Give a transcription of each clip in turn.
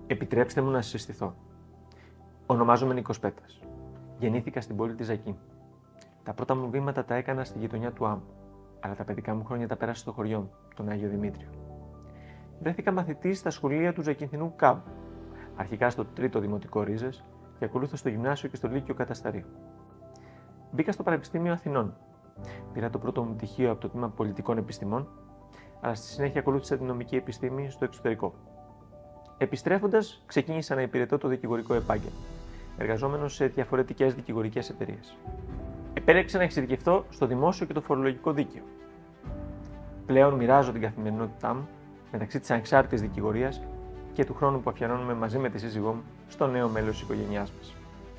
Επιτρέψτε μου να σας συστηθώ. Ονομάζομαι Νίκος Πέτρας. Γεννήθηκα στην πόλη της Ζακή. Τα πρώτα μου βήματα τα έκανα στη γειτονιά του άμμου, αλλά τα παιδικά μου χρόνια τα πέρασα στο χωριό μου, τον Άγιο Δημήτριο. Βρέθηκα μαθητής στα σχολεία του Ζακυνθινού Κάμπου, αρχικά στο 3ο Δημοτικό Ρίζες και ακολούθω στο Γυμνάσιο και στο Λύκειο Κατασταρίου. Μπήκα στο Πανεπιστήμιο Αθηνών. Πήρα το πρώτο μου πτυχίο από το τμήμα Πολιτικών Επιστημών, αλλά στη συνέχεια ακολούθησα την νομική επιστήμη στο εξωτερικό. Επιστρέφοντας, ξεκίνησα να υπηρετώ το δικηγορικό επάγγελμα, εργαζόμενος σε διαφορετικές δικηγορικές εταιρείες. Επέλεξα να εξειδικευτώ στο δημόσιο και το φορολογικό δίκαιο. Πλέον μοιράζω την καθημερινότητά μου μεταξύ της ανεξάρτητης δικηγορίας και του χρόνου που αφιερώνουμε μαζί με τη σύζυγό μου στο νέο μέλος της οικογένειάς μας.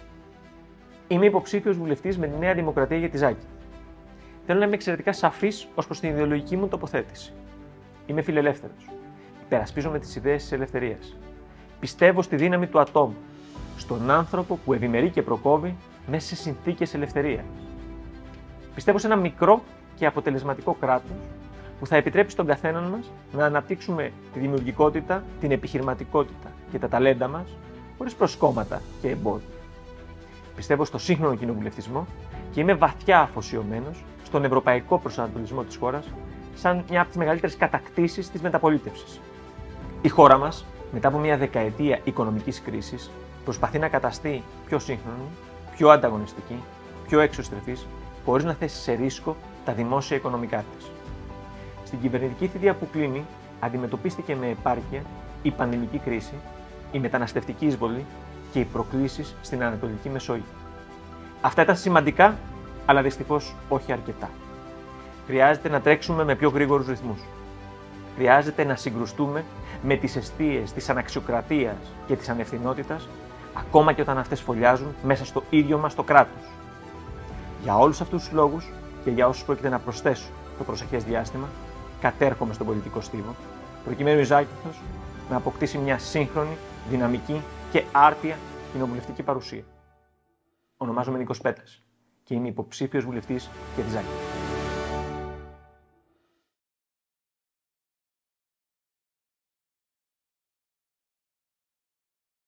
Είμαι υποψήφιος βουλευτής με τη Νέα Δημοκρατία για τη Ζάκη. Θέλω να είμαι εξαιρετικά σαφής ως προς την ιδεολογική μου τοποθέτηση. Είμαι φιλελεύθερος. Υπερασπίζομαι τις ιδέες της ελευθερίας. Πιστεύω στη δύναμη του ατόμου, στον άνθρωπο που ευημερεί και προκόβει μέσα σε συνθήκες ελευθερίας. Πιστεύω σε ένα μικρό και αποτελεσματικό κράτος που θα επιτρέπει στον καθέναν μας να αναπτύξουμε τη δημιουργικότητα, την επιχειρηματικότητα και τα ταλέντα μας χωρίς προσκόμματα και εμπόδια. Πιστεύω στο σύγχρονο κοινοβουλευτισμό και είμαι βαθιά αφοσιωμένος στον ευρωπαϊκό προσανατολισμό της χώρας σαν μια από τις μεγαλύτερες κατακτήσεις της μεταπολίτευσης. Η χώρα μας, μετά από μια δεκαετία οικονομικής κρίσης, προσπαθεί να καταστεί πιο σύγχρονη, πιο ανταγωνιστική, πιο εξωστρεφής, χωρίς να θέσει σε ρίσκο τα δημόσια οικονομικά της. Στην κυβερνητική θητεία που κλείνει, αντιμετωπίστηκε με επάρκεια η πανδημική κρίση, η μεταναστευτική εισβολή και οι προκλήσεις στην Ανατολική Μεσόγειο. Αυτά ήταν σημαντικά, αλλά δυστυχώς όχι αρκετά. Χρειάζεται να τρέξουμε με πιο γρήγορους ρυθμούς. Χρειάζεται να συγκρουστούμε με τις αιστείες της αναξιοκρατίας και της ανευθυνότητας, ακόμα και όταν αυτές φωλιάζουν μέσα στο ίδιο μας το κράτος. Για όλους αυτούς τους λόγους και για όσους πρόκειται να προσθέσω το προσεχές διάστημα, κατέρχομαι στον πολιτικό στίβο, προκειμένου η Ζάκυνθος να αποκτήσει μια σύγχρονη, δυναμική και άρτια κοινοβουλευτική παρουσία. Ονομάζομαι Νίκος Πέτρας και είμαι υποψήφιος βουλευτής για τη Ζάκυνθο.